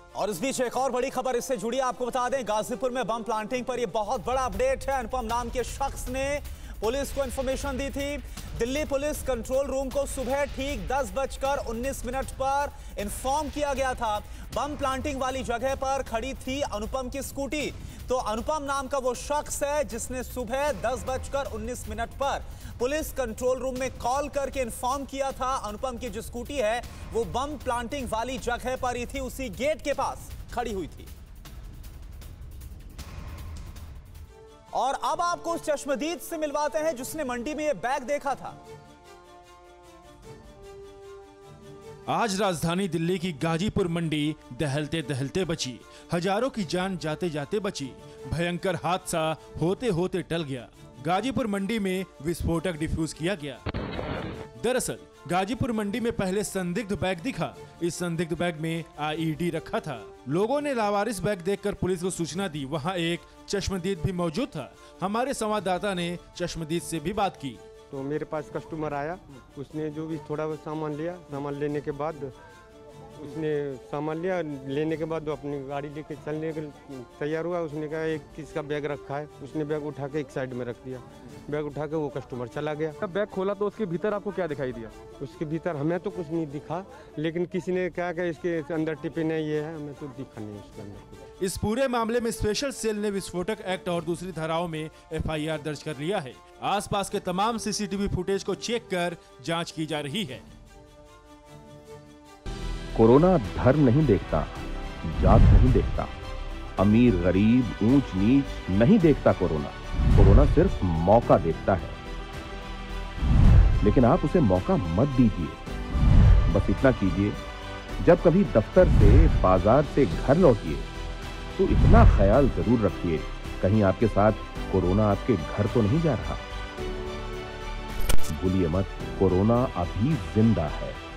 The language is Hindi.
और इस बीच एक और बड़ी खबर इससे जुड़ी आपको बता दें, गाजीपुर में बम प्लांटिंग पर यह बहुत बड़ा अपडेट है। अनुपम नाम के शख्स ने पुलिस को इंफॉर्मेशन दी थी। दिल्ली पुलिस कंट्रोल रूम को सुबह ठीक 10:19 पर इंफॉर्म किया गया था। बम प्लांटिंग वाली जगह पर खड़ी थी अनुपम की स्कूटी। तो अनुपम नाम का वो शख्स है जिसने सुबह 10:19 पर पुलिस कंट्रोल रूम में कॉल करके इंफॉर्म किया था अनुपम की जो स्कूटी है वो बम प्लांटिंग वाली जगह पर ही थी, उसी गेट के पास खड़ी हुई थी। और अब आपको उस चश्मदीद से मिलवाते हैं जिसने मंडी में ये बैग देखा था। आज राजधानी दिल्ली की गाजीपुर मंडी दहलते दहलते बची, हजारों की जान जाते जाते बची। भयंकर हादसा होते होते टल गया। गाजीपुर मंडी में विस्फोटक डिफ्यूज किया गया। दरअसल गाजीपुर मंडी में पहले संदिग्ध बैग दिखा। इस संदिग्ध बैग में आईईडी रखा था। लोगों ने लावारिस बैग देखकर पुलिस को सूचना दी। वहां एक चश्मदीद भी मौजूद था। हमारे संवाददाता ने चश्मदीद से भी बात की। तो मेरे पास कस्टमर आया, उसने जो भी थोड़ा बहुत सामान लिया। सामान लेने के बाद लेने के बाद वो अपनी गाड़ी लेके चलने के तैयार हुआ। उसने कहा एक किसका बैग रखा है। उसने बैग उठा के एक साइड में रख दिया। बैग उठा के वो कस्टमर चला गया। जब बैग खोला तो उसके भीतर आपको क्या दिखाई दिया? उसके भीतर हमें तो कुछ नहीं दिखा, लेकिन किसी ने कहा कि इसके अंदर टिफिन है, ये है। हमें तो दिखा नहीं उसके अंदर। इस पूरे मामले में स्पेशल सेल ने विस्फोटक एक्ट और दूसरी धाराओं में एफआईआर दर्ज कर लिया है। आसपास के तमाम सीसीटीवी फुटेज को चेक कर जांच की जा रही है। कोरोना धर्म नहीं देखता, जात नहीं देखता, अमीर गरीब ऊंच नीच नहीं देखता। कोरोना सिर्फ मौका देखता है, लेकिन आप उसे मौका मत दीजिए। बस इतना कीजिए, जब कभी दफ्तर से बाजार से घर लौटिए तो इतना ख्याल जरूर रखिए कहीं आपके साथ कोरोना आपके घर तो नहीं जा रहा। भूलिए मत, कोरोना अभी जिंदा है।